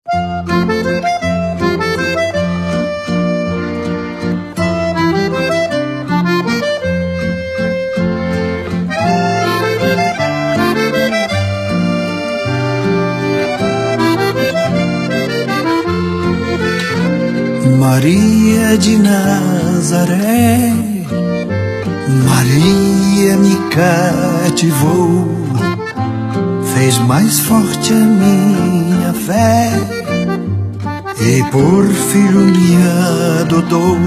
Maria de Nazaré, Maria me cativou, fez mais forte a minha fé e por filho me adotou.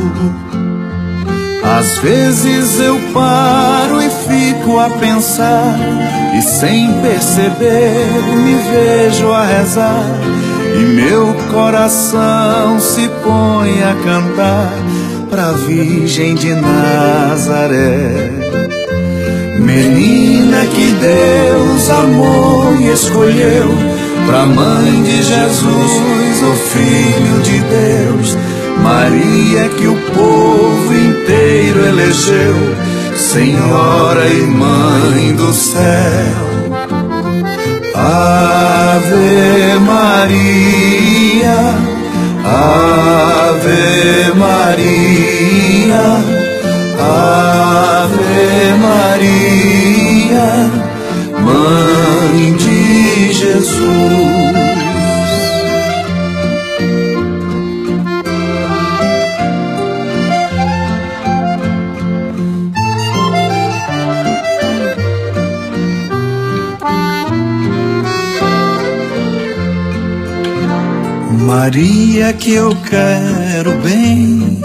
Às vezes eu paro e fico a pensar, e sem perceber me vejo a rezar, e meu coração se põe a cantar pra Virgem de Nazaré. Menina que Deus amou e escolheu pra Mãe de Jesus, o Filho de Deus. Maria que o povo inteiro elegeu, Senhora e Mãe do céu. Ave Maria, Ave Maria, Ave Maria, Mãe de Jesus. Maria que eu quero bem,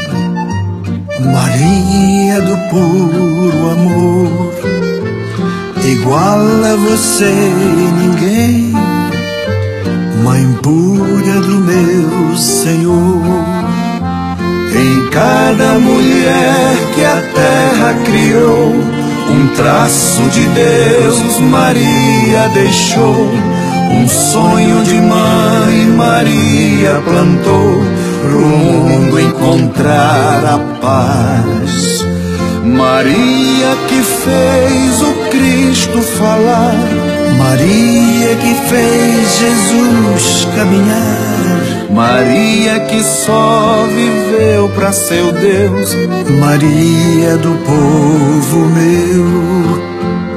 Maria do puro amor, igual a você ninguém, Mãe pura do meu Senhor. Em cada mulher que a terra criou, um traço de Deus Maria deixou. Um sonho de mãe Maria plantou, pro mundo encontrar a paz. Maria que fez o Cristo falar, Maria que fez Jesus caminhar, Maria que só viveu pra seu Deus, Maria do povo meu.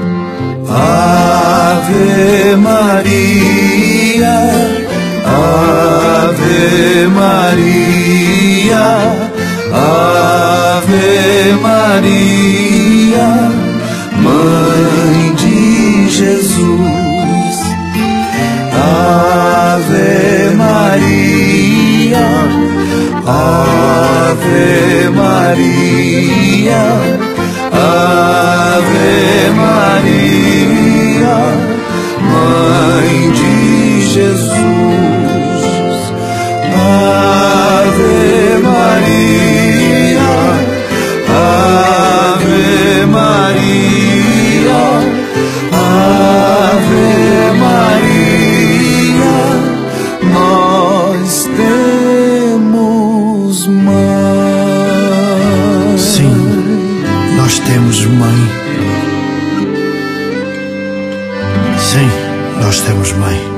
Ave Maria, Ave Maria, Ave Maria, Mãe de Jesus. Ave Maria, Ave Maria, Ave Maria, Mãe de Jesus. Ave Maria, Ave Maria, Ave Maria, nós temos mãe. Sim, nós temos mãe. Sim, nós temos mãe.